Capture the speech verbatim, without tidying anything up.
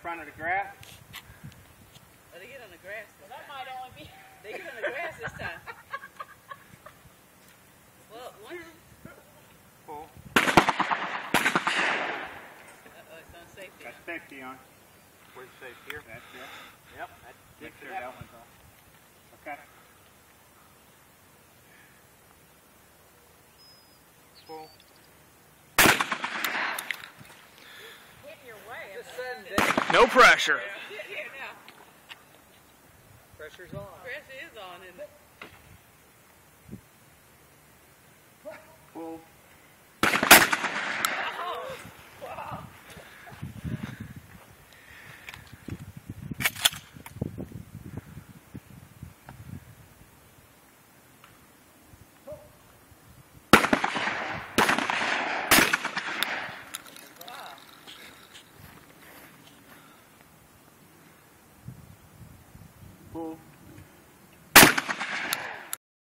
front of the grass. Oh, they get on the grass this Well, that time. might only be... They get on the grass this time. Well, one... Pull. Uh-oh, it's on safety. Got safety on. Where's the safe? Here? That's it. Yep. That Make takes sure it that out. one's on. Okay. Pull. Hitting your way. Just send it. No pressure. Here, here now. Pressure's on. Pressure is on, isn't it? Pull. Oh, wow. Pull.